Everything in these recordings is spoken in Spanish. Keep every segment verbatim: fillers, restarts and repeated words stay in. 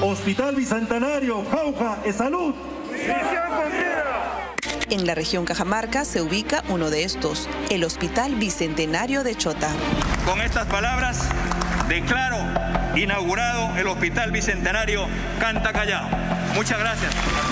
Hospital Bicentenario, Jauja, Esalud. En la región Cajamarca se ubica uno de estos, el Hospital Bicentenario de Chota. Con estas palabras declaro inaugurado el Hospital Bicentenario Canta Callao. Muchas gracias.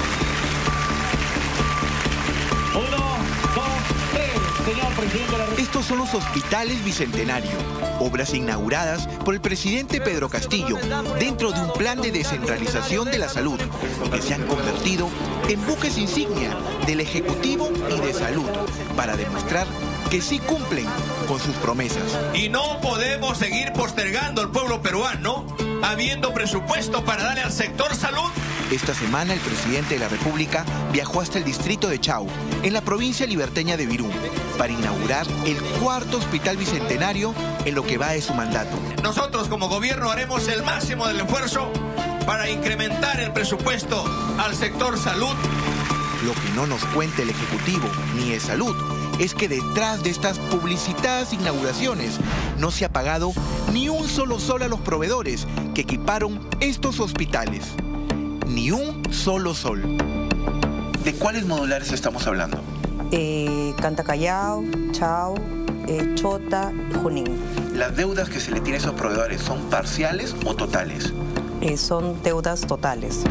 Uno, dos, tres, señor presidente de la República. Estos son los hospitales Bicentenario, obras inauguradas por el presidente Pedro Castillo dentro de un plan de descentralización de la salud que se han convertido en buques insignia del Ejecutivo y de Salud para demostrar que sí cumplen con sus promesas. Y no podemos seguir postergando al pueblo peruano habiendo presupuesto para darle al sector salud. Esta semana el presidente de la República viajó hasta el distrito de Chao, en la provincia liberteña de Virú, para inaugurar el cuarto hospital bicentenario en lo que va de su mandato. Nosotros como gobierno haremos el máximo del esfuerzo para incrementar el presupuesto al sector salud. Lo que no nos cuenta el Ejecutivo ni de Salud es que detrás de estas publicitadas inauguraciones no se ha pagado ni un solo sol a los proveedores que equiparon estos hospitales. Ni un solo sol. ¿De cuáles modulares estamos hablando? Eh, Canta Callao, Chao, eh, Chota, Junín. ¿Las deudas que se le tienen a esos proveedores son parciales o totales? Eh, son deudas totales.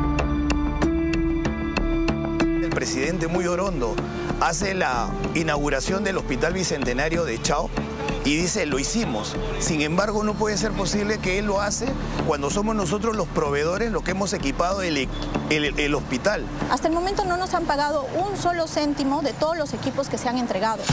El presidente muy orondo hace la inauguración del Hospital Bicentenario de Chao y dice, lo hicimos. Sin embargo, no puede ser posible que él lo hace cuando somos nosotros los proveedores los que hemos equipado el, el, el hospital. Hasta el momento no nos han pagado un solo céntimo de todos los equipos que se han entregado.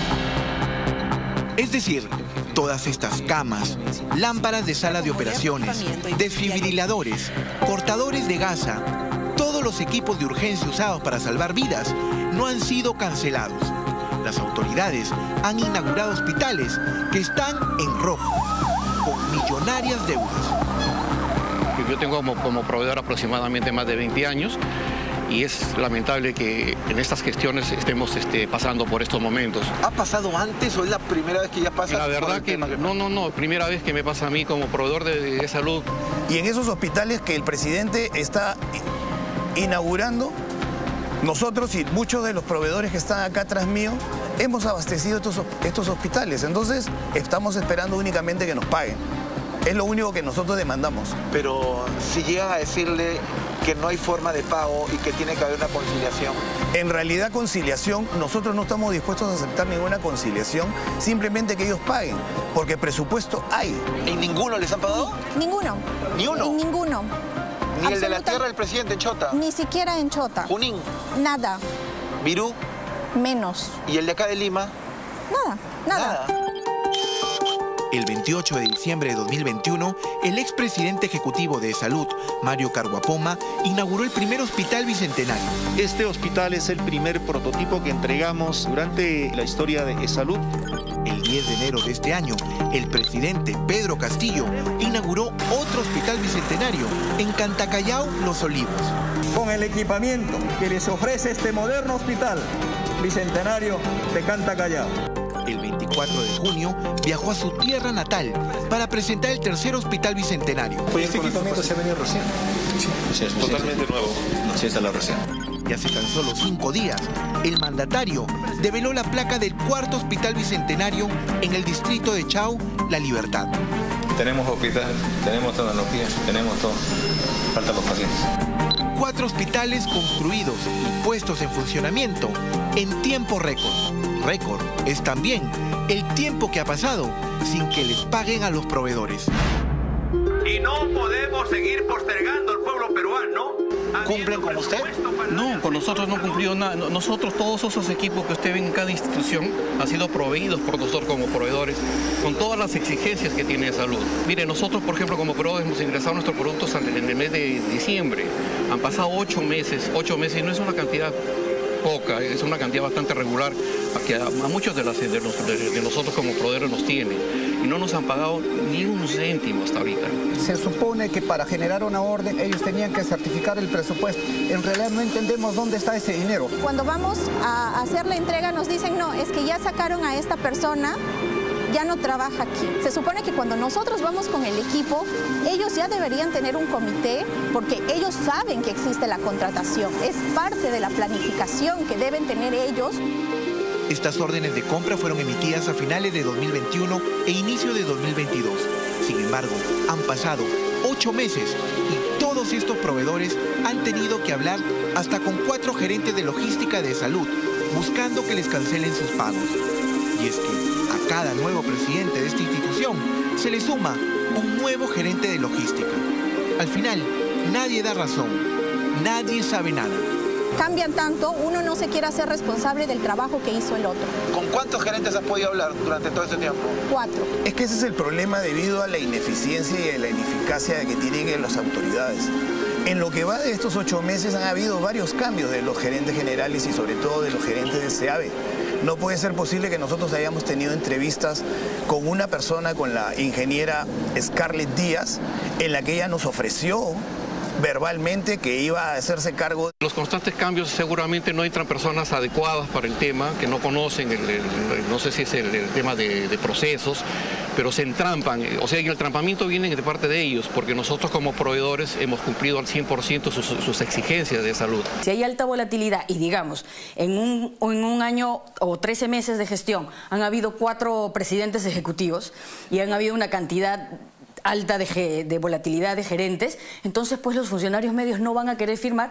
Es decir, todas estas camas, lámparas de sala de operaciones, desfibriladores, cortadores de gasa, todos los equipos de urgencia usados para salvar vidas no han sido cancelados. Las autoridades han inaugurado hospitales que están en rojo, con millonarias deudas. Yo tengo como, como proveedor aproximadamente más de veinte años y es lamentable que en estas gestiones estemos este, pasando por estos momentos. ¿Ha pasado antes o es la primera vez que ya pasa? La verdad que no, no, no, primera vez que me pasa a mí como proveedor de, de salud. Y en esos hospitales que el presidente está inaugurando, nosotros y muchos de los proveedores que están acá atrás mío hemos abastecido estos, estos hospitales. Entonces estamos esperando únicamente que nos paguen. Es lo único que nosotros demandamos. Pero si llegan a decirle que no hay forma de pago y que tiene que haber una conciliación. En realidad conciliación, nosotros no estamos dispuestos a aceptar ninguna conciliación, simplemente que ellos paguen, porque presupuesto hay. ¿En ninguno les han pagado? Ninguno. ¿Ni uno? En ninguno. ¿Ni el de la tierra del presidente en Chota? Ni siquiera en Chota. ¿Junín? Nada. ¿Virú? Menos. ¿Y el de acá de Lima? Nada, nada. Nada. El veintiocho de diciembre de dos mil veintiuno, el expresidente ejecutivo de Salud, Mario Carguapoma, inauguró el primer hospital bicentenario. Este hospital es el primer prototipo que entregamos durante la historia de Salud. El diez de enero de este año, el presidente Pedro Castillo inauguró otro hospital bicentenario en Canta Callao, Los Olivos. Con el equipamiento que les ofrece este moderno hospital bicentenario de Canta Callao. El veinticuatro de junio viajó a su tierra natal para presentar el tercer hospital bicentenario. Pues este equipamiento se ha venido recién. Sí, sí, es totalmente nuevo. Sí, está la recién. Y hace tan solo cinco días, el mandatario develó la placa del cuarto hospital bicentenario en el distrito de Chao, La Libertad. Tenemos hospital, tenemos tecnología, tenemos todo. Faltan los pacientes. Cuatro hospitales construidos y puestos en funcionamiento en tiempo récord. Récord es también el tiempo que ha pasado sin que les paguen a los proveedores. Y no podemos seguir postergando al pueblo peruano. ¿Cumplen con usted? No, con nosotros no cumplió nada. Nosotros, todos esos equipos que usted ve en cada institución han sido proveídos por nosotros como proveedores con todas las exigencias que tiene de salud. Mire, nosotros, por ejemplo, como proveedores hemos ingresado nuestros productos en el mes de diciembre. Han pasado ocho meses, ocho meses y no es una cantidad poca, es una cantidad bastante regular que a, a muchos de, las, de, los, de, de nosotros como proveedores nos tienen y no nos han pagado ni un céntimo hasta ahorita. Se supone que para generar una orden ellos tenían que certificar el presupuesto. En realidad no entendemos dónde está ese dinero. Cuando vamos a hacer la entrega nos dicen, no, es que ya sacaron a esta persona ya no trabaja aquí. Se supone que cuando nosotros vamos con el equipo, ellos ya deberían tener un comité porque ellos saben que existe la contratación. Es parte de la planificación que deben tener ellos. Estas órdenes de compra fueron emitidas a finales de dos mil veintiuno e inicio de dos mil veintidós. Sin embargo, han pasado ocho meses y todos estos proveedores han tenido que hablar hasta con cuatro gerentes de logística de salud, buscando que les cancelen sus pagos. Y es que a cada nuevo presidente de esta institución se le suma un nuevo gerente de logística. Al final, nadie da razón, nadie sabe nada. Cambian tanto, uno no se quiere hacer responsable del trabajo que hizo el otro. ¿Con cuántos gerentes has podido hablar durante todo este tiempo? Cuatro. Es que ese es el problema debido a la ineficiencia y a la ineficacia que tienen las autoridades. En lo que va de estos ocho meses han habido varios cambios de los gerentes generales y sobre todo de los gerentes de SEAVE. No puede ser posible que nosotros hayamos tenido entrevistas con una persona, con la ingeniera Scarlett Díaz, en la que ella nos ofreció verbalmente que iba a hacerse cargo. Los constantes cambios seguramente no entran personas adecuadas para el tema, que no conocen, el, el, no sé si es el, el tema de, de procesos, pero se entrampan. O sea, el entrampamiento viene de parte de ellos, porque nosotros como proveedores hemos cumplido al cien por ciento sus, sus exigencias de salud. Si hay alta volatilidad y digamos, en un, en un año o trece meses de gestión han habido cuatro presidentes ejecutivos y han habido una cantidad alta de, de volatilidad de gerentes, entonces pues los funcionarios medios no van a querer firmar.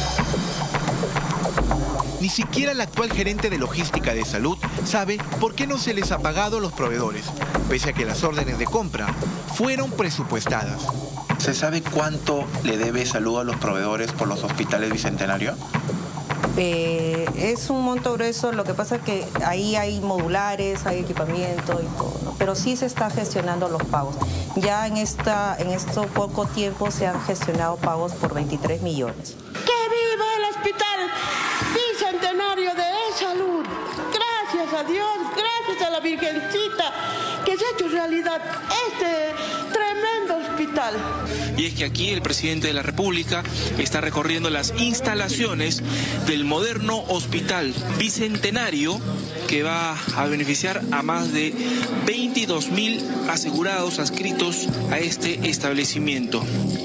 Ni siquiera el actual gerente de logística de salud sabe por qué no se les ha pagado a los proveedores, pese a que las órdenes de compra fueron presupuestadas. ¿Se sabe cuánto le debe salud a los proveedores por los hospitales Bicentenario? Eh, es un monto grueso, lo que pasa es que ahí hay modulares, hay equipamiento y todo, ¿no? Pero sí se está gestionando los pagos. Ya en esta, en este poco tiempo se han gestionado pagos por veintitrés millones. ¡Que viva el Hospital Bicentenario de Salud! Gracias a Dios, gracias a la Virgencita, que se ha hecho realidad este tremendo hospital. Y es que aquí el presidente de la República está recorriendo las instalaciones del moderno Hospital Bicentenario, que va a beneficiar a más de veintidós mil asegurados adscritos a este establecimiento.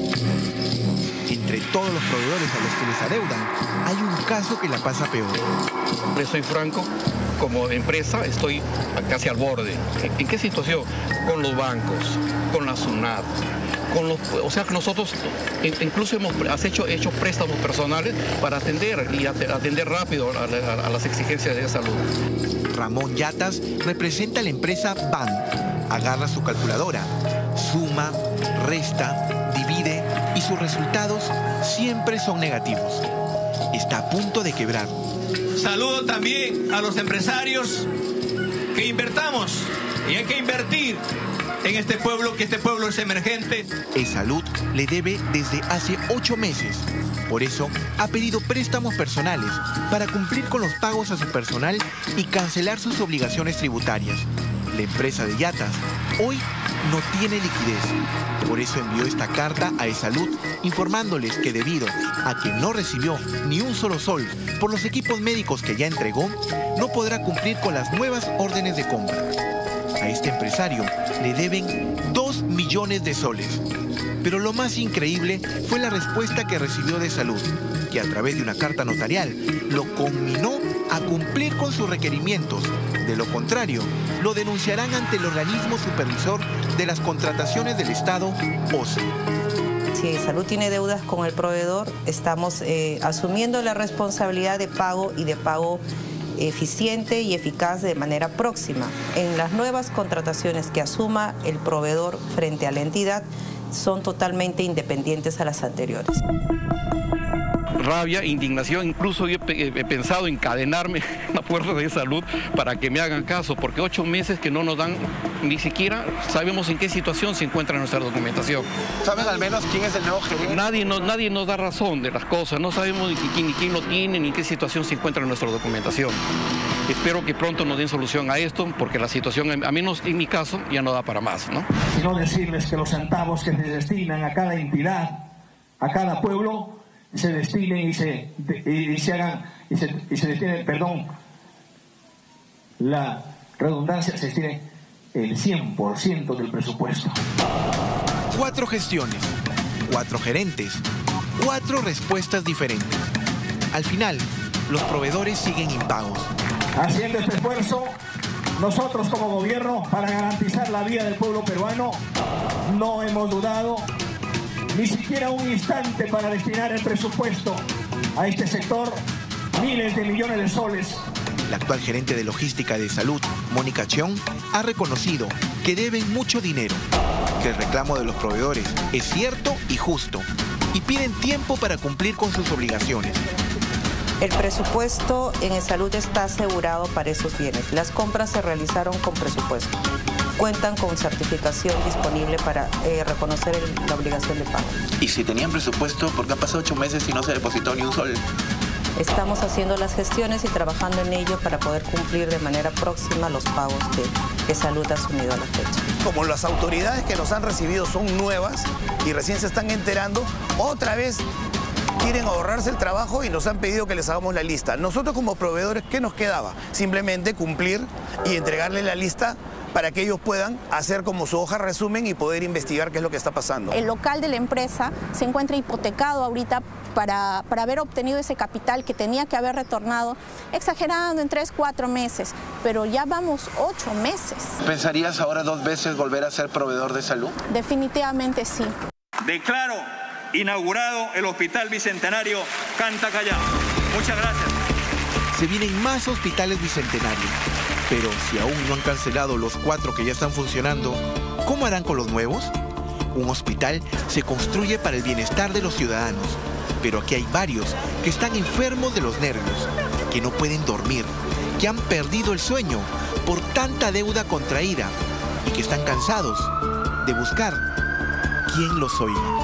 Entre todos los proveedores a los que les adeudan, hay un caso que la pasa peor. Les soy franco, como empresa estoy casi al borde. ¿En qué situación? Con los bancos, con la SUNAT, con los, o sea que nosotros incluso hemos hecho, hecho préstamos personales para atender y atender rápido a, a, a las exigencias de salud. Ramón Yatas representa a la empresa B A N. Agarra su calculadora, suma, resta, divide y sus resultados siempre son negativos. Está a punto de quebrar. Saludo también a los empresarios que invertamos y hay que invertir en este pueblo, que este pueblo es emergente. El Salud le debe desde hace ocho meses. Por eso ha pedido préstamos personales para cumplir con los pagos a su personal y cancelar sus obligaciones tributarias. La empresa de Yatas hoy no tiene liquidez. Por eso envió esta carta a E-Salud informándoles que debido a que no recibió ni un solo sol por los equipos médicos que ya entregó, no podrá cumplir con las nuevas órdenes de compra. A este empresario le deben dos millones de soles. Pero lo más increíble fue la respuesta que recibió de Salud, que a través de una carta notarial lo conminó a cumplir con sus requerimientos. De lo contrario, lo denunciarán ante el organismo supervisor de las contrataciones del Estado, O C E. Si Salud tiene deudas con el proveedor, estamos eh, asumiendo la responsabilidad de pago y de pago eficiente y eficaz de manera próxima. En las nuevas contrataciones que asuma el proveedor frente a la entidad, son totalmente independientes a las anteriores. Rabia, indignación, incluso yo he, he pensado encadenarme a la puerta de salud para que me hagan caso, porque ocho meses que no nos dan, ni siquiera sabemos en qué situación se encuentra nuestra documentación. ¿Saben al menos quién es el nuevo gerente? Nadie nos, nadie nos da razón de las cosas, no sabemos ni quién, ni quién lo tiene, ni en qué situación se encuentra nuestra documentación. Espero que pronto nos den solución a esto, porque la situación, a menos en mi caso, ya no da para más, ¿no? Sino decirles que los centavos que se destinan a cada entidad, a cada pueblo, se destinen y se, y se hagan, y se, y se destinen, perdón, la redundancia, se destinen el cien por ciento del presupuesto. Cuatro gestiones, cuatro gerentes, cuatro respuestas diferentes. Al final, los proveedores siguen impagos. Haciendo este esfuerzo, nosotros como gobierno, para garantizar la vida del pueblo peruano, no hemos dudado ni siquiera un instante para destinar el presupuesto a este sector, miles de millones de soles. La actual gerente de logística de salud, Mónica Chiong, ha reconocido que deben mucho dinero, que el reclamo de los proveedores es cierto y justo, y piden tiempo para cumplir con sus obligaciones. El presupuesto en salud está asegurado para esos bienes. Las compras se realizaron con presupuesto. Cuentan con certificación disponible para eh, reconocer el, la obligación de pago. Y si tenían presupuesto, ¿por qué han pasado ocho meses y no se depositó ni un sol? Estamos haciendo las gestiones y trabajando en ello para poder cumplir de manera próxima los pagos que, que Salud ha asumido a la fecha. Como las autoridades que nos han recibido son nuevas y recién se están enterando, otra vez quieren ahorrarse el trabajo y nos han pedido que les hagamos la lista. Nosotros como proveedores, ¿qué nos quedaba? Simplemente cumplir y entregarle la lista para que ellos puedan hacer como su hoja resumen y poder investigar qué es lo que está pasando. El local de la empresa se encuentra hipotecado ahorita para, para haber obtenido ese capital que tenía que haber retornado, exagerando en tres, cuatro meses, pero ya vamos ocho meses. ¿Pensarías ahora dos veces volver a ser proveedor de salud? Definitivamente sí. Declaro inaugurado el Hospital Bicentenario Canta Callao. Muchas gracias. Se vienen más hospitales bicentenarios, pero si aún no han cancelado los cuatro que ya están funcionando, ¿cómo harán con los nuevos? Un hospital se construye para el bienestar de los ciudadanos, pero aquí hay varios que están enfermos de los nervios, que no pueden dormir, que han perdido el sueño por tanta deuda contraída y que están cansados de buscar quien los oiga.